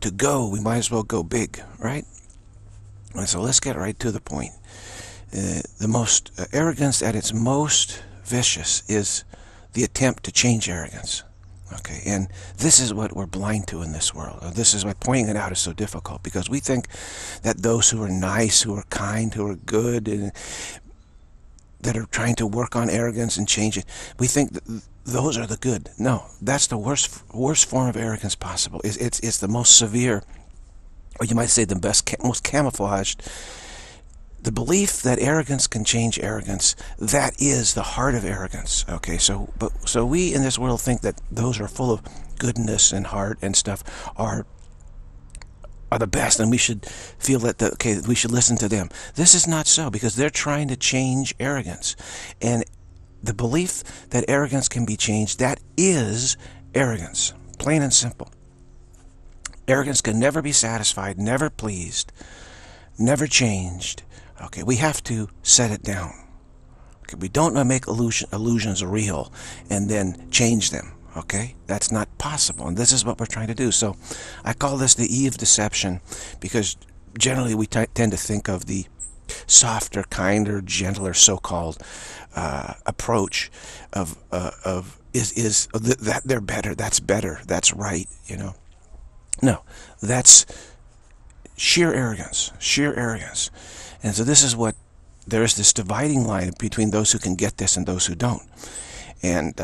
to go, we might as well go big, right? And so let's get right to the point. The most arrogance at its most vicious is the attempt to change arrogance. Okay, and this is what we're blind to in this world. This is why pointing it out is so difficult, because we think that those who are nice, who are kind, who are good, and that are trying to work on arrogance and change it, we think that those are the good. No, that's the worst form of arrogance possible. It's the most severe, or you might say the most camouflaged. The belief that arrogance can change arrogance, that is the heart of arrogance. Okay, so we in this world think that those are full of goodness and heart and stuff are the best, and we should feel that we should listen to them. This is not so, because they're trying to change arrogance, and the belief that arrogance can be changed, that is arrogance, plain and simple. Arrogance can never be satisfied, never pleased, never changed. Okay, we have to set it down. Okay, we don't make illusions real and then change them. Okay, that's not possible, and this is what we're trying to do. So I call this the Eve deception, because generally we tend to think of the softer, kinder, gentler, so-called approach of that they're better, that's right, you know. No, that's sheer arrogance, And so this is what, there is this dividing line between those who can get this and those who don't. And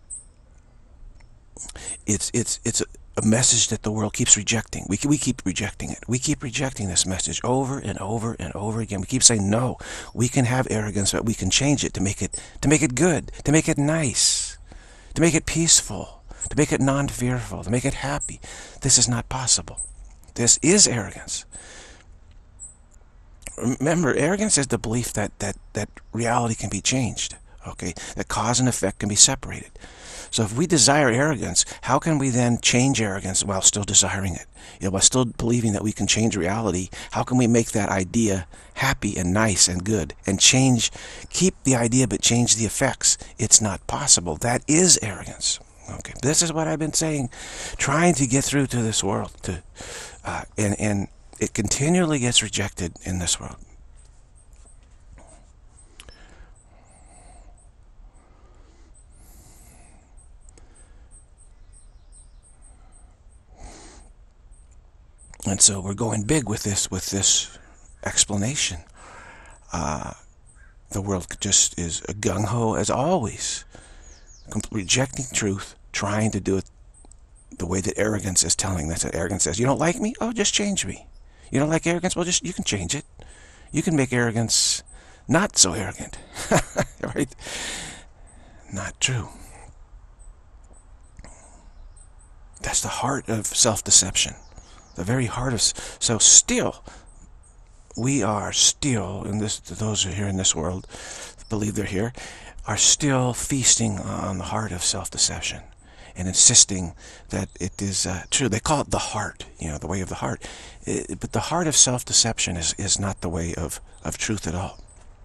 it's a message that the world keeps rejecting. We keep rejecting it. We keep rejecting this message over and over and over again. We keep saying, no, we can have arrogance, but we can change it to make it good, to make it nice, to make it peaceful, to make it non-fearful, to make it happy. This is not possible. This is arrogance. Remember, arrogance is the belief that reality can be changed, okay? That cause and effect can be separated. So if we desire arrogance, how can we then change arrogance while still desiring it? You know, while still believing that we can change reality, how can we make that idea happy and nice and good, and keep the idea but change the effects? It's not possible. That is arrogance. Okay, this is what I've been saying, trying to get through to this world, and it continually gets rejected in this world. And so we're going big with this explanation. The world just is gung-ho as always, rejecting truth, trying to do it the way that arrogance is telling. That's what arrogance says. You don't like me? Oh, just change me. You don't like arrogance? Well, you can change it. You can make arrogance not so arrogant. Right? Not true. That's the heart of self-deception. The very heart of... So still, we are still, in this, those who are here in this world, believe they're here, are still feasting on the heart of self-deception and insisting that it is true. They call it the heart, you know, the way of the heart. But the heart of self-deception is not the way of truth at all.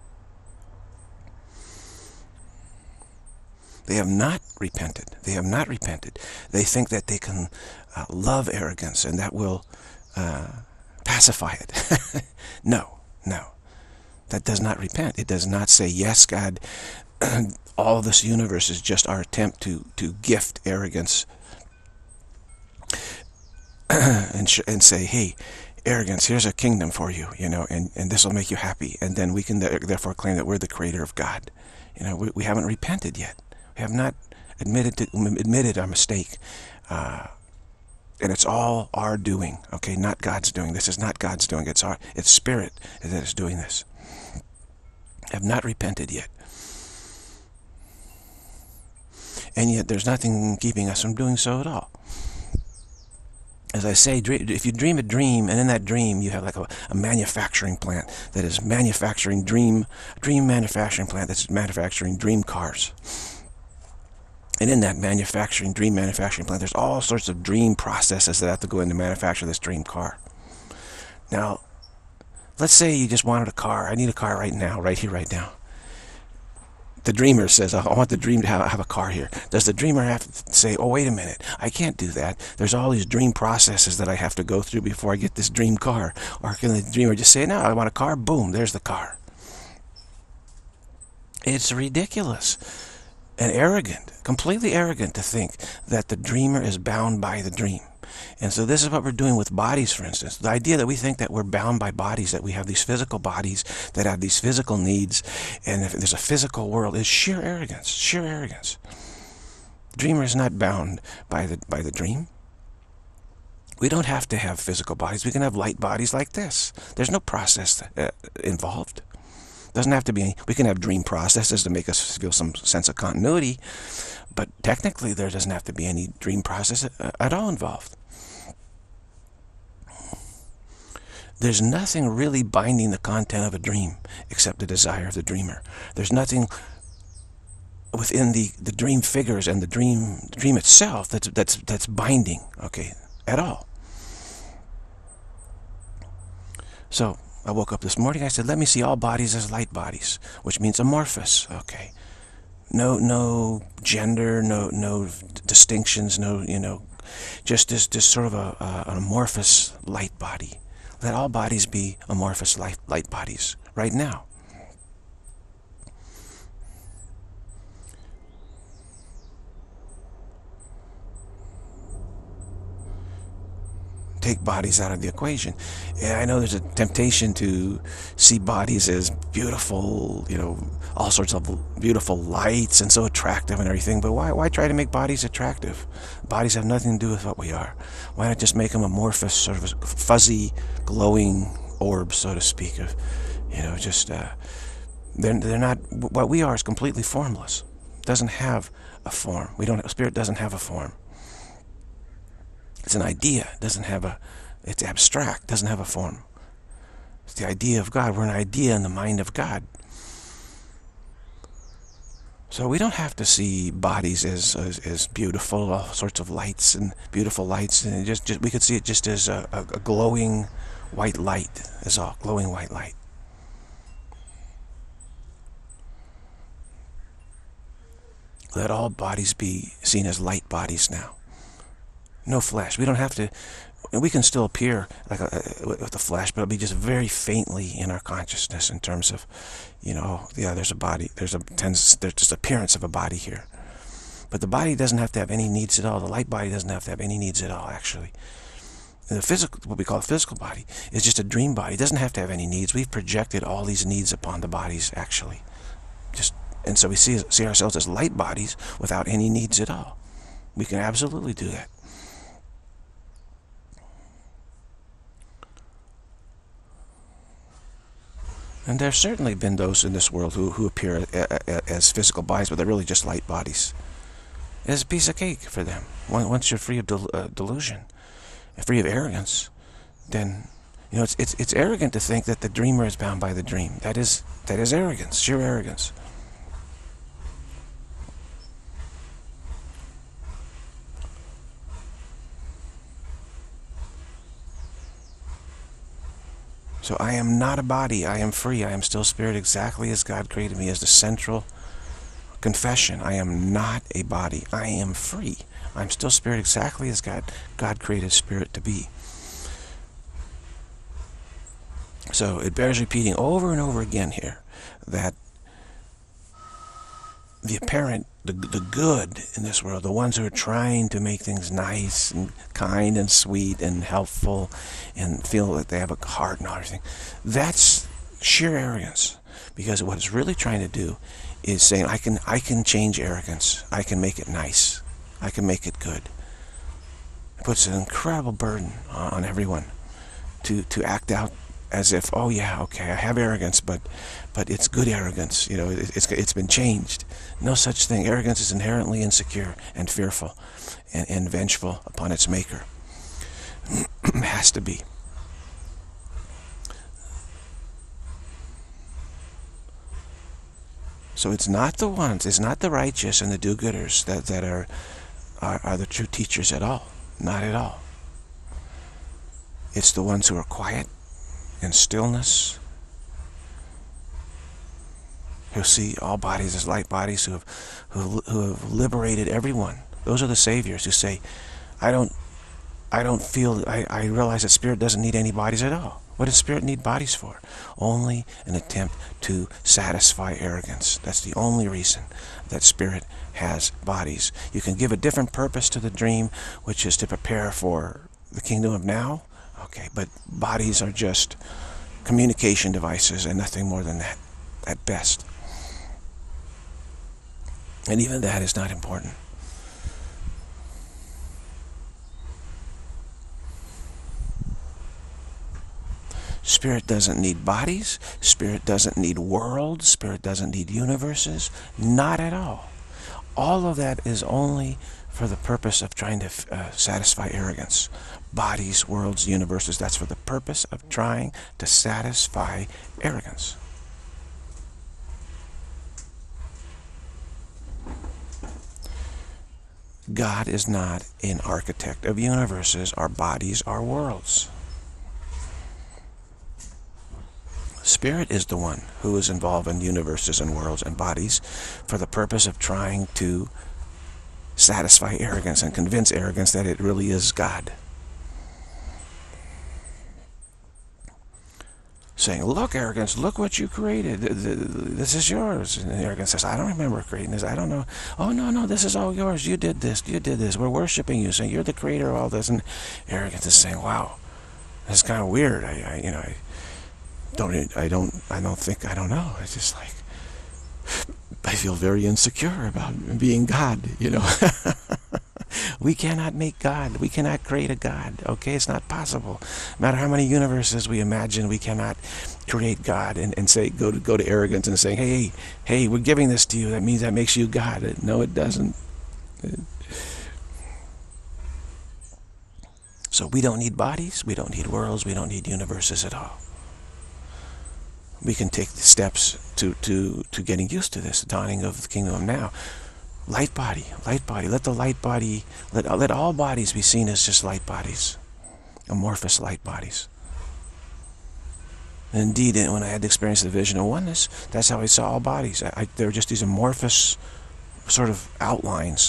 They have not repented. They have not repented. They think that they can love arrogance and that will pacify it. No, no. That does not repent. It does not say, yes, God, all of this universe is just our attempt to gift arrogance and say, hey, arrogance, here's a kingdom for you, you know, and this will make you happy. And then we can therefore claim that we're the creator of God. You know, we haven't repented yet. We have not admitted our mistake. And it's all our doing, okay, not God's doing. This is not God's doing. It's Spirit that is doing this. Have not repented yet. And yet there's nothing keeping us from doing so at all. As I say, if you dream a dream, and in that dream you have like a manufacturing plant that is manufacturing dream manufacturing plant that's manufacturing dream cars. And in that dream manufacturing plant, there's all sorts of dream processes that have to go in to manufacture this dream car. Now, let's say you just wanted a car. I need a car right now, right here, right now. the dreamer says, I want the dream to have a car here. Does the dreamer have to say, oh, wait a minute, I can't do that. There's all these dream processes that I have to go through before I get this dream car. Or can the dreamer just say, no, I want a car, boom, there's the car. It's ridiculous and arrogant, completely arrogant to think that the dreamer is bound by the dream. And so this is what we're doing with bodies, for instance. The idea that we think that we're bound by bodies, that we have these physical bodies that have these physical needs, and if there's a physical world, is sheer arrogance, sheer arrogance. The dreamer is not bound by the dream. We don't have to have physical bodies. We can have light bodies like this. There's no process involved. Doesn't have to be any. We can have dream processes to make us feel some sense of continuity, but technically there doesn't have to be any dream process at all involved. There's nothing really binding the content of a dream except the desire of the dreamer. There's nothing within the dream figures and the dream itself that's binding, okay, at all. So I woke up this morning, I said, let me see all bodies as light bodies, which means amorphous, okay. No gender, no distinctions, just this sort of an amorphous light body. Let all bodies be amorphous light bodies right now. Take bodies out of the equation. Yeah, I know there's a temptation to see bodies as beautiful, all sorts of beautiful lights and so attractive and everything, but why try to make bodies attractive? Bodies have nothing to do with what we are. Why not just make them amorphous, sort of fuzzy, glowing orbs, so to speak, of, they're not, what we are is completely formless. It doesn't have a form. Spirit doesn't have a form. It's an idea. It doesn't have it's abstract. It doesn't have a form. It's the idea of God. We're an idea in the mind of God. So we don't have to see bodies as beautiful, all sorts of lights and beautiful lights. And just we could see it just as a glowing white light, is all. Glowing white light. Let all bodies be seen as light bodies now. No flesh. We don't have to. We can still appear like with the flesh, but it'll be just very faintly in our consciousness in terms of, there's a body. There's just appearance of a body here, but the body doesn't have to have any needs at all. The light body doesn't have to have any needs at all. Actually, the physical, what we call a physical body, is just a dream body. It doesn't have to have any needs. We've projected all these needs upon the bodies actually, and so we see ourselves as light bodies without any needs at all. We can absolutely do that. And there's certainly been those in this world who appear as physical bodies, but they're really just light bodies. It's a piece of cake for them. Once you're free of delusion, free of arrogance, then it's arrogant to think that the dreamer is bound by the dream. That is arrogance, sheer arrogance. So I am not a body. I am free. I am still spirit, exactly as God created me, as the central confession. I am not a body. I am free. I'm still spirit, exactly as God created spirit to be. So it bears repeating over and over again here that the apparent, the good in this world, the ones who are trying to make things nice and kind and sweet and helpful and feel that they have a heart and everything, that's sheer arrogance. Because what it's really trying to do is saying, I can change arrogance. I can make it nice. I can make it good. It puts an incredible burden on everyone to act out as if, oh yeah, okay, I have arrogance, but it's good arrogance. It's been changed. No such thing. Arrogance is inherently insecure and fearful and vengeful upon its maker. It has to be. So it's not the ones, it's not the righteous and the do-gooders that are the true teachers at all. Not at all. It's the ones who are quiet in stillness, who see all bodies as light bodies, who have liberated everyone. Those are the saviors who say, I realize that spirit doesn't need any bodies at all. What does spirit need bodies for? Only an attempt to satisfy arrogance. That's the only reason that spirit has bodies. You can give a different purpose to the dream, which is to prepare for the kingdom of now. Okay, but bodies are just communication devices and nothing more than that, at best. And even that is not important. Spirit doesn't need bodies. Spirit doesn't need worlds. Spirit doesn't need universes. Not at all. All of that is only for the purpose of trying to satisfy arrogance. Bodies, worlds, universes, that's for the purpose of trying to satisfy arrogance. God is not an architect of universes, or bodies, or worlds. Spirit is the one who is involved in universes and worlds and bodies for the purpose of trying to satisfy arrogance and convince arrogance that it really is God. Saying, look, arrogance, look what you created. This is yours. And arrogance says, I don't remember creating this. I don't know. Oh, no, this is all yours. You did this. You did this. We're worshiping you, saying you're the creator of all this. And arrogance is saying, wow, this is kind of weird. I don't know. It's just like, I feel very insecure about being God, We cannot make God. We cannot create a God. Okay, it's not possible. No matter how many universes we imagine, we cannot create God and say, go to arrogance and say, hey, we're giving this to you. That means that makes you God. No, it doesn't. So we don't need bodies. We don't need worlds. We don't need universes at all. We can take the steps to getting used to this dawning of the kingdom of now. Light body. Let the light body, let all bodies be seen as just light bodies, amorphous light bodies. And indeed, when I had the experience of the Vision-of-Oneness, that's how I saw all bodies. They were just these amorphous sort of outlines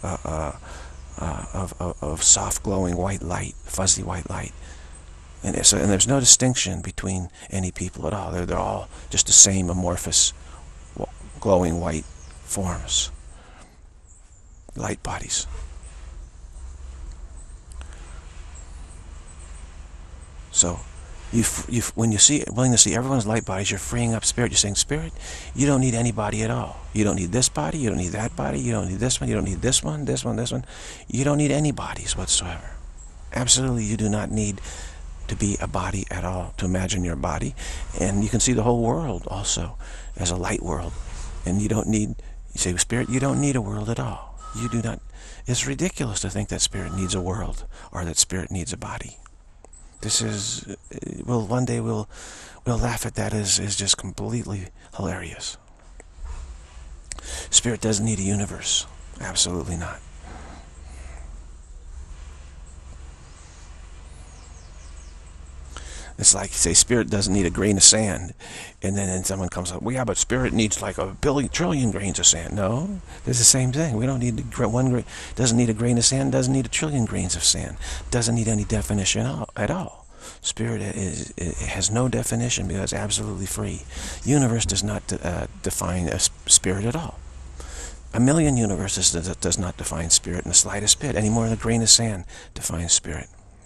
of soft glowing white light, fuzzy white light. And there's no distinction between any people at all. They're all just the same amorphous, glowing white forms, light bodies. So, when you're willing to see everyone's light bodies, you're freeing up spirit. You're saying, Spirit, you don't need any body at all. You don't need this body. You don't need that body. You don't need this one. You don't need this one. This one. This one. You don't need any bodies whatsoever. Absolutely, you do not need to be a body at all, to imagine your body. And you can see the whole world also as a light world. And you say, Spirit, you don't need a world at all. You do not. It's ridiculous to think that Spirit needs a world or that Spirit needs a body. This is, one day we'll laugh at that as just completely hilarious. Spirit doesn't need a universe. Absolutely not. It's like, say, Spirit doesn't need a grain of sand, and then someone comes up, well, yeah, but Spirit needs like a trillion grains of sand. No, it's the same thing. We don't need one grain. Doesn't need a grain of sand. Doesn't need a trillion grains of sand. Doesn't need any definition at all. Spirit has no definition because it's absolutely free. Universe does not define a spirit at all. A million universes does not define spirit in the slightest bit, any more than a grain of sand defines spirit.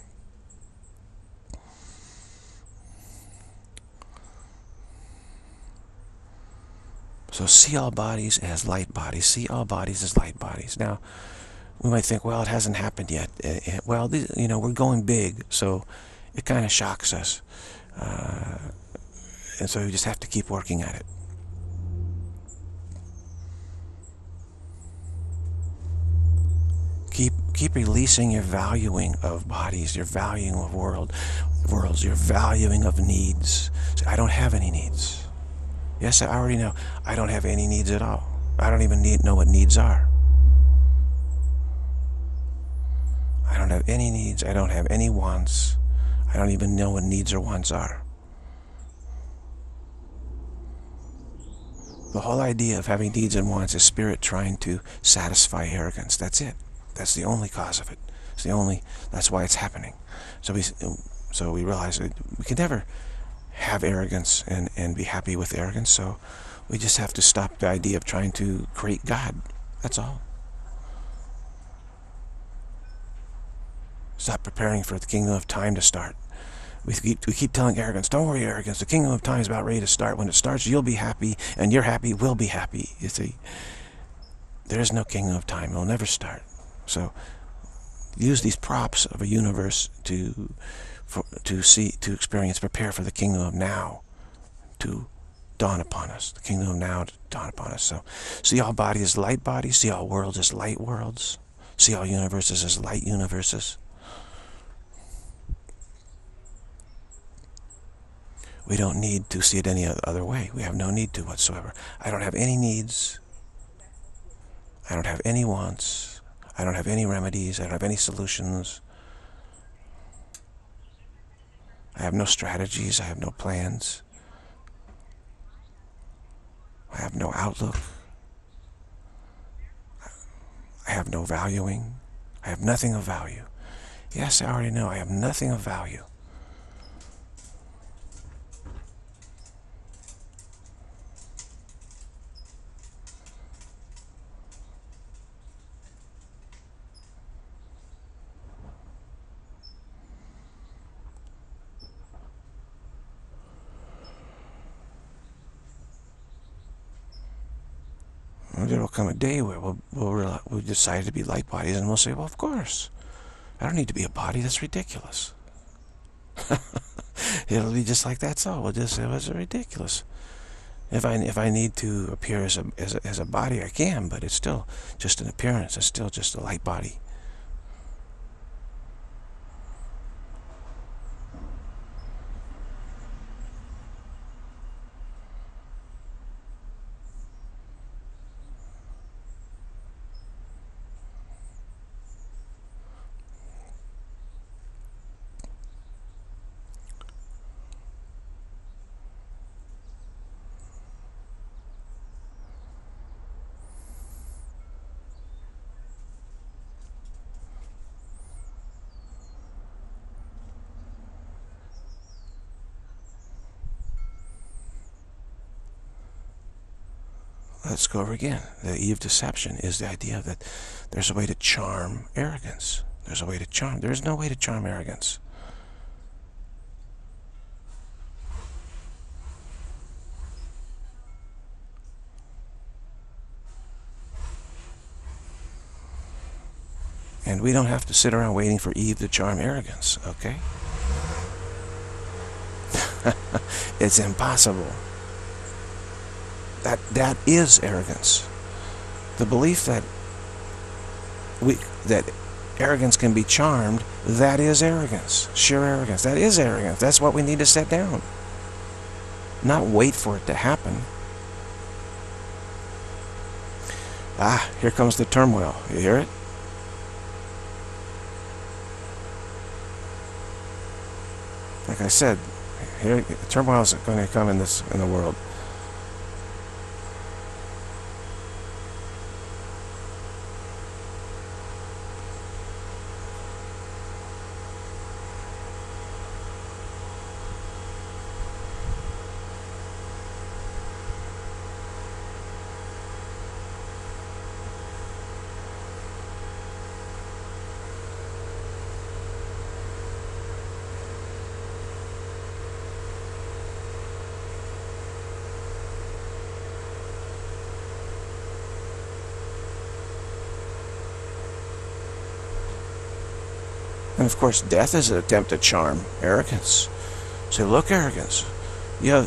So see all bodies as light bodies. See all bodies as light bodies. Now, we might think, well, it hasn't happened yet. Well, we're going big, so it kind of shocks us. And so you just have to keep working at it. Keep releasing your valuing of bodies, your valuing of worlds, your valuing of needs. So I don't have any needs. Yes, I already know. I don't have any needs at all. I don't even know what needs are. I don't have any needs. I don't have any wants. I don't even know what needs or wants are. The whole idea of having needs and wants is spirit trying to satisfy arrogance. That's it. That's the only cause of it. That's why it's happening. So we realize that we can never have arrogance and be happy with arrogance, so we just have to stop the idea of trying to create God. That's all. Stop preparing for the kingdom of time to start. We keep telling arrogance, don't worry, arrogance, the kingdom of time is about ready to start. When it starts, you'll be happy, and you're happy, we'll be happy. You see, there is no kingdom of time. It'll never start. So use these props of a universe to experience, prepare for the kingdom of now to dawn upon us. The kingdom of now to dawn upon us. So see all bodies as light bodies, see all worlds as light worlds, see all universes as light universes. We don't need to see it any other way. We have no need to whatsoever. I don't have any needs. I don't have any wants. I don't have any remedies. I don't have any solutions. I have no strategies. I have no plans. I have no outlook. I have no valuing. I have nothing of value. Yes, I already know. I have nothing of value. There will come a day where we'll decide to be light bodies, and we'll say, well, of course. I don't need to be a body. That's ridiculous. It'll be just like that. So we'll just say, well, it's ridiculous. If I need to appear as a body, I can, but it's still just an appearance. It's still just a light body. Let's go over again. The Eve deception is the idea that there's a way to charm arrogance. There's a way to charm. There's no way to charm arrogance. And we don't have to sit around waiting for Eve to charm arrogance, okay? It's impossible. That is arrogance. The belief that arrogance can be charmed, that is arrogance. Sheer arrogance. That is arrogance. That's what we need to set down. Not wait for it to happen. Ah, here comes the turmoil. You hear it? Like I said, here turmoil is going to come in the world. And of course, death is an attempt to charm arrogance. Say, look, arrogance, you're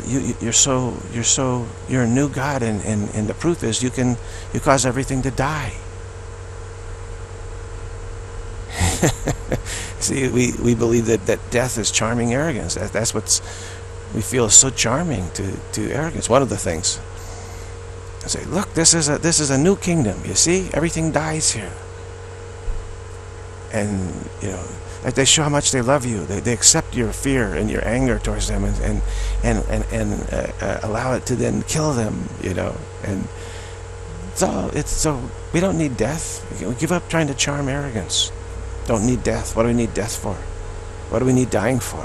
a new God, and the proof is you cause everything to die. See, we believe that death is charming arrogance. That's we feel is so charming to arrogance. One of the things. I say, look, this is a new kingdom. You see, everything dies here. And Like they show how much they love you. They accept your fear and your anger towards them, and allow it to then kill them. And so we don't need death. We give up trying to charm arrogance. Don't need death. What do we need death for? What do we need dying for?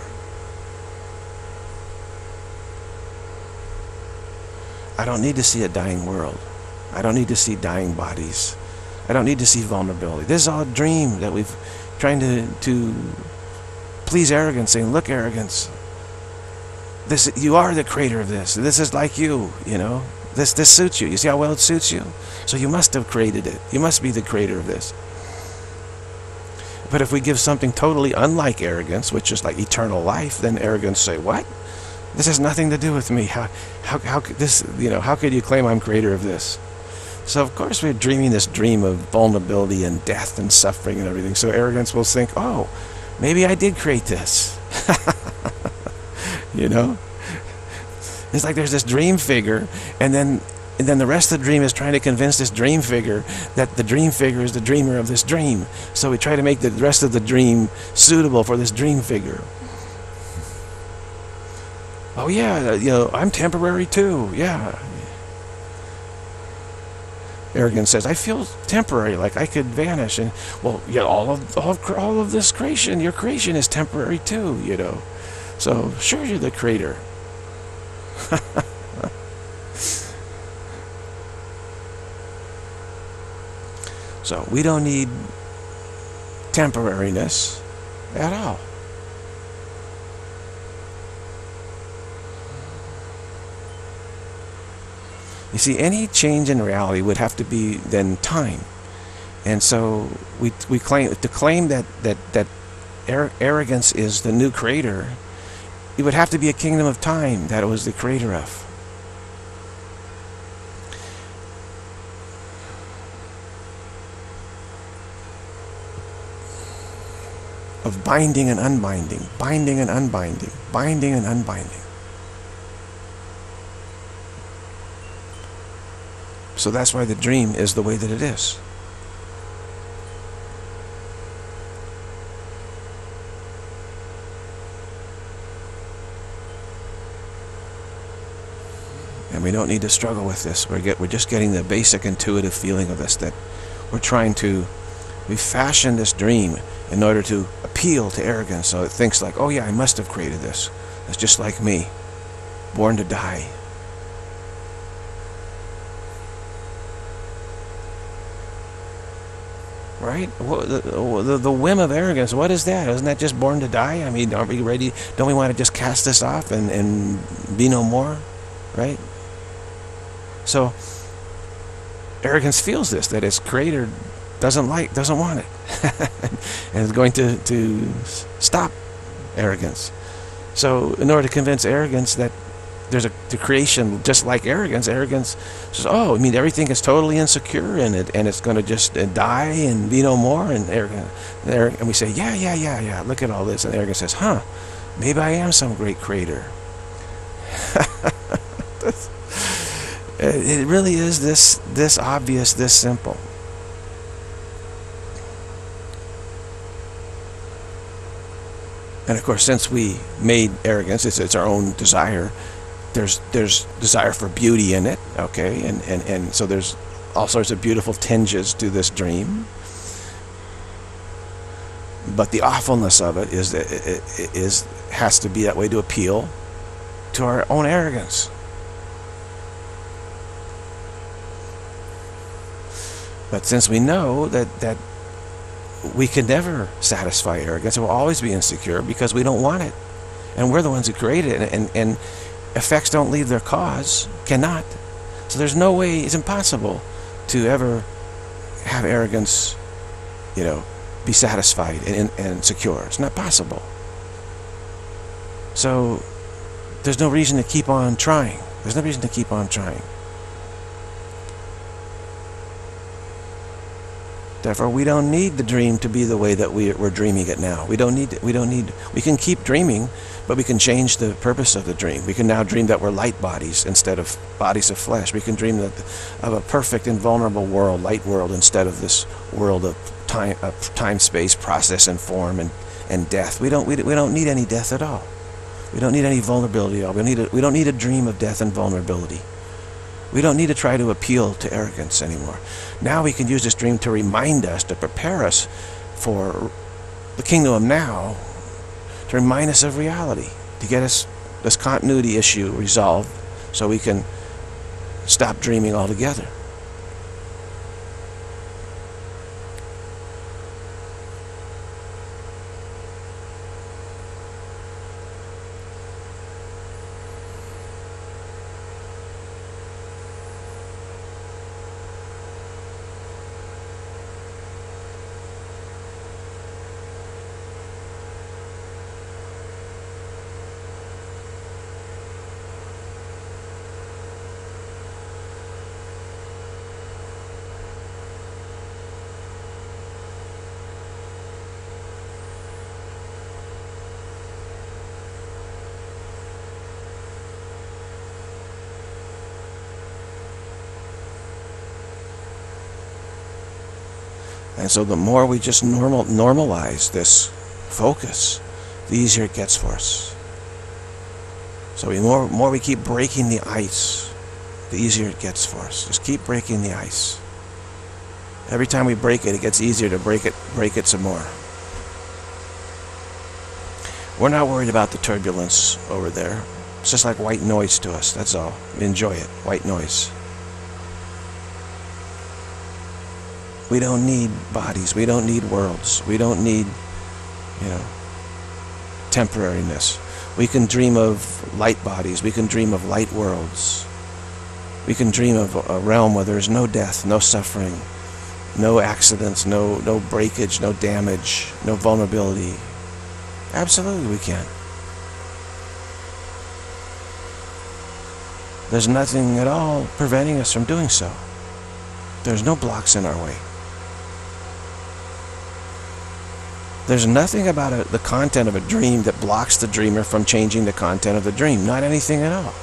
I don't need to see a dying world. I don't need to see dying bodies. I don't need to see vulnerability. This is all a dream that we've trying to please arrogance, saying, look, arrogance, you are the creator of this. This is like you, This suits you. You see how well it suits you? So you must have created it. You must be the creator of this. But if we give something totally unlike arrogance, which is like eternal life, then arrogance say, what? This has nothing to do with me. How could this, how could you claim I'm creator of this? So of course we're dreaming this dream of vulnerability and death and suffering and everything. So arrogance will think, oh, maybe I did create this. It's like there's this dream figure, and then the rest of the dream is trying to convince this dream figure that the dream figure is the dreamer of this dream. So we try to make the rest of the dream suitable for this dream figure. Oh yeah, I'm temporary too. Yeah. Arrogance says, I feel temporary, like I could vanish. And well, yeah, all of this creation, your creation is temporary too, So sure, you're the creator. So we don't need temporariness at all. You see, any change in reality would have to be then time. And so we claim that arrogance is the new creator. It would have to be a kingdom of time that it was the creator of. Of binding and unbinding, binding and unbinding, binding and unbinding. So that's why the dream is the way that it is. And we don't need to struggle with this. We're just getting the basic intuitive feeling of this, that we fashion this dream in order to appeal to arrogance, so it thinks like, oh yeah, I must have created this. It's just like me, born to die. Right? The whim of arrogance, what is that? Isn't that just born to die? I mean, aren't we ready? Don't we want to just cast this off and be no more? Right? So, arrogance feels this, that its creator doesn't want it. And is going to stop arrogance. So, in order to convince arrogance that there's the creation just like arrogance says, oh, I mean, everything is totally insecure in it, and it's going to just die and be no more. And we say, yeah, look at all this. And arrogance says, huh, maybe I am some great creator. It really is this obvious, this simple. And of course, since we made arrogance, it's our own desire. There's desire for beauty in it, okay, and so there's all sorts of beautiful tinges to this dream. But the awfulness of it has to be that way to appeal to our own arrogance. But since we know that we can never satisfy arrogance, it will always be insecure because we don't want it, and we're the ones who created it, and effects don't leave their cause, cannot. So there's no way, it's impossible to ever have arrogance, be satisfied and secure. It's not possible. So there's no reason to keep on trying. There's no reason to keep on trying. Therefore, we don't need the dream to be the way that we're dreaming it now. We don't need it. We can keep dreaming, but we can change the purpose of the dream. We can now dream that we're light bodies instead of bodies of flesh. We can dream of a perfect, invulnerable world, light world, instead of this world of time, space, process, and form, and and death. We don't need any death at all. We don't need any vulnerability at all. We don't need a dream of death and vulnerability. We don't need to try to appeal to arrogance anymore. Now we can use this dream to remind us, to prepare us for the kingdom of now, to remind us of reality, to get us this continuity issue resolved so we can stop dreaming altogether. And so the more we just normalize this focus, the easier it gets for us. So the more we keep breaking the ice, the easier it gets for us. Just keep breaking the ice. Every time we break it, it gets easier to break it some more. We're not worried about the turbulence over there. It's just like white noise to us, that's all. Enjoy it, white noise. We don't need bodies. We don't need worlds. We don't need, temporariness. We can dream of light bodies. We can dream of light worlds. We can dream of a realm where there's no death, no suffering, no accidents, no breakage, no damage, no vulnerability. Absolutely we can. There's nothing at all preventing us from doing so. There's no blocks in our way. There's nothing about the content of a dream that blocks the dreamer from changing the content of the dream. Not anything at all.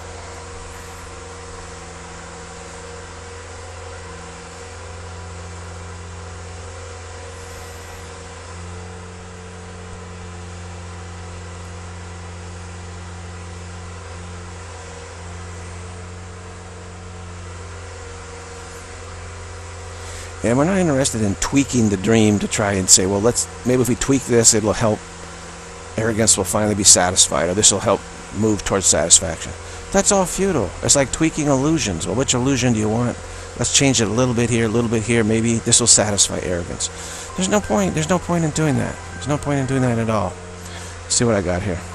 And we're not interested in tweaking the dream to try and say, well, maybe if we tweak this, it'll help. Arrogance will finally be satisfied, or this will help move towards satisfaction. That's all futile. It's like tweaking illusions. Well, which illusion do you want? Let's change it a little bit here, a little bit here. Maybe this will satisfy arrogance. There's no point. There's no point in doing that. There's no point in doing that at all. Let's see what I got here.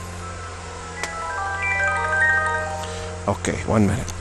Okay, 1 minute.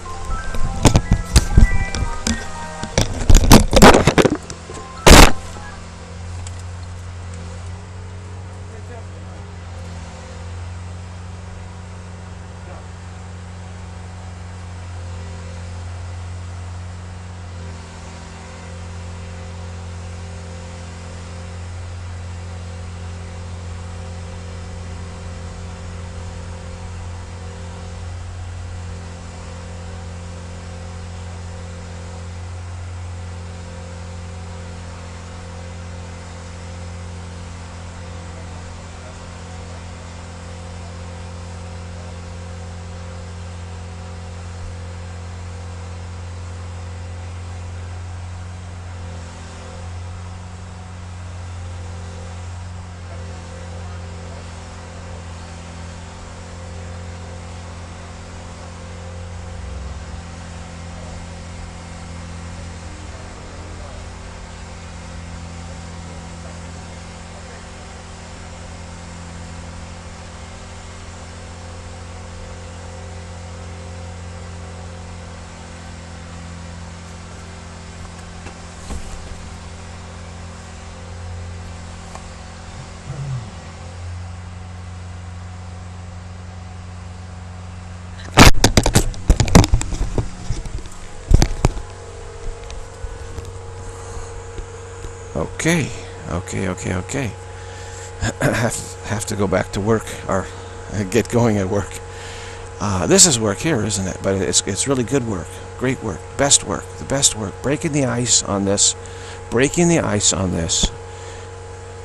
Okay. have to go back to work, or get going at work. This is work here, isn't it? But it's really good work, great work, best work, the best work. Breaking the ice on this,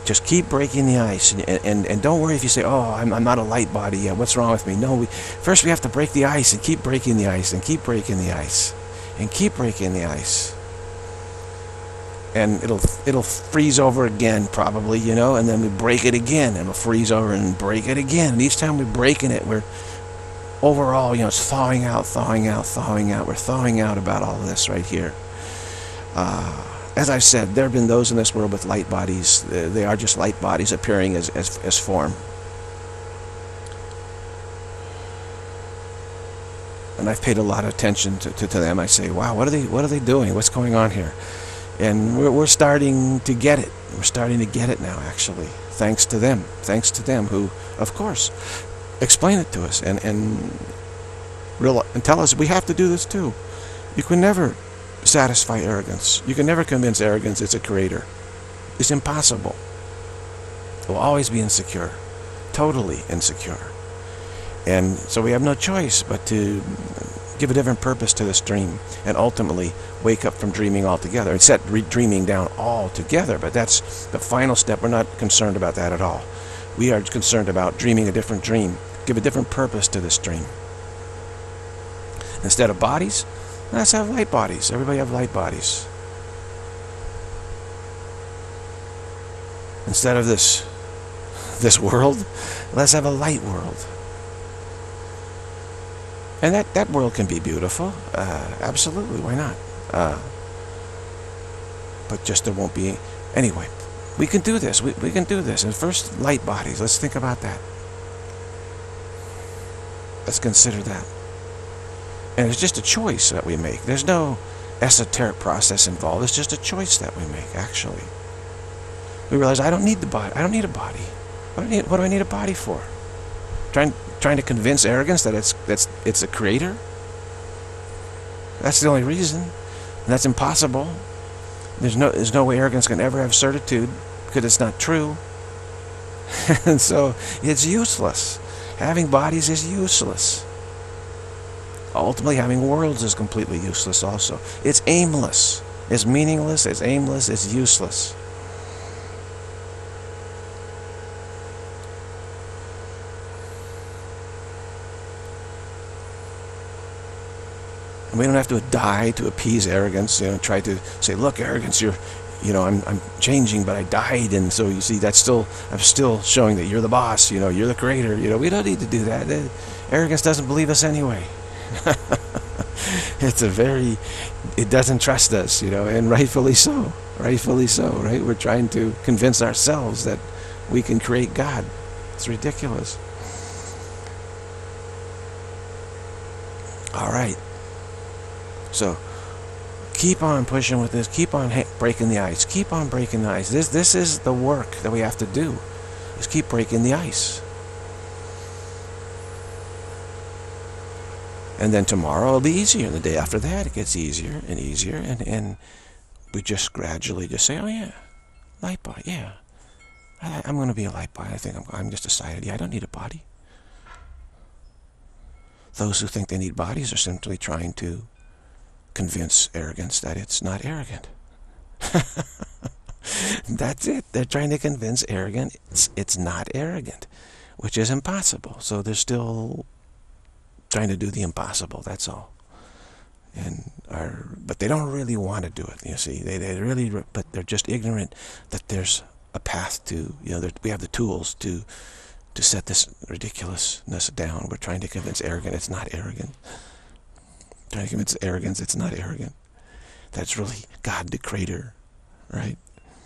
Just keep breaking the ice, and don't worry if you say, oh, I'm not a light body yet, what's wrong with me? No, first we have to break the ice, and keep breaking the ice, and keep breaking the ice, and keep breaking the ice. And it'll freeze over again, probably, you know, and then we break it again, and it'll freeze over and break it again. And each time we're breaking it, we're overall, you know, it's thawing out, thawing out, thawing out. We're thawing out about all of this right here. As I've said, there have been those in this world with light bodies. They are just light bodies appearing as form. And I've paid a lot of attention to them. I say, wow, what are they doing? What's going on here? And we're starting to get it. We're starting to get it now, actually, thanks to them. Thanks to them who, of course, explain it to us and tell us we have to do this too. You can never satisfy arrogance. You can never convince arrogance it's a creator. It's impossible. It will always be insecure. Totally insecure. And so we have no choice but to give a different purpose to this dream, and ultimately wake up from dreaming altogether and set dreaming down altogether. But that's the final step. We're not concerned about that at all. We are concerned about dreaming a different dream, give a different purpose to this dream. Instead of bodies, let's have light bodies. Everybody have light bodies. Instead of this world, let's have a light world. And that world can be beautiful, absolutely, why not? But just there won't be, anyway, we can do this, we can do this. And first, light bodies, let's think about that. Let's consider that. And it's just a choice that we make. There's no esoteric process involved, it's just a choice that we make, actually. We realize, I don't need the body, I don't need a body. What do I need a body for? Trying to convince arrogance that it's a creator? That's the only reason. And that's impossible. There's no way arrogance can ever have certitude, because it's not true. And so it's useless. Having bodies is useless. Ultimately, having worlds is completely useless also. It's aimless. It's meaningless. It's aimless. It's useless. And we don't have to die to appease arrogance, you know, try to say, look, arrogance, I'm changing, but I died, and so you see, I'm still showing that you're the boss, you know, you're the creator, you know, we don't need to do that. Arrogance doesn't believe us anyway. It doesn't trust us, you know, and rightfully so, right? We're trying to convince ourselves that we can create God. It's ridiculous. All right. So, keep on pushing with this. Keep on breaking the ice. Keep on breaking the ice. This is the work that we have to do. Is keep breaking the ice. And then tomorrow it'll be easier. And the day after that it gets easier and easier. And we just gradually just say, oh yeah, light body, yeah. I'm going to be a light body. I think I'm just decided, yeah, I don't need a body. Those who think they need bodies are simply trying to convince arrogance that it's not arrogant. That's it. They're trying to convince arrogance it's not arrogant, which is impossible. So they're still trying to do the impossible, that's all. But they don't really want to do it, you see. But they're just ignorant that there's a path to, you know, we have the tools to set this ridiculousness down. We're trying to convince arrogant it's not arrogant. Trying to convince arrogance it's not arrogant. That's really God the creator, right?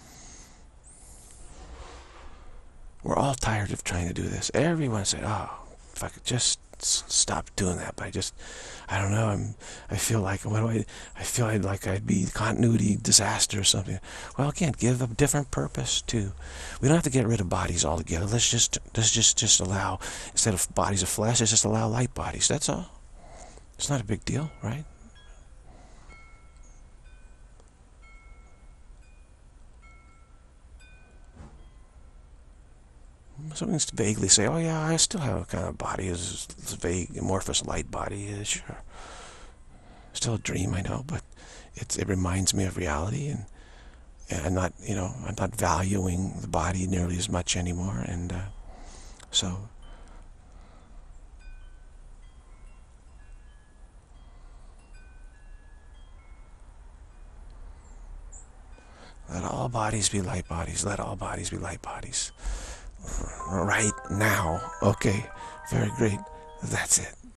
We're all tired of trying to do this. Everyone said, oh, if I could just stop doing that, but I don't know, I feel like, I feel like I'd be continuity disaster or something. Well, again, give a different purpose too. We don't have to get rid of bodies altogether. Let's just allow, instead of bodies of flesh, let's just allow light bodies. That's all. It's not a big deal, right? Some things vaguely say, oh yeah, I still have a kind of body, is vague, amorphous light body, sure. Still a dream, I know, but it reminds me of reality, And I'm not, I'm not valuing the body nearly as much anymore. And so let all bodies be light bodies. Let all bodies be light bodies. Right now. Okay. Very great. That's it.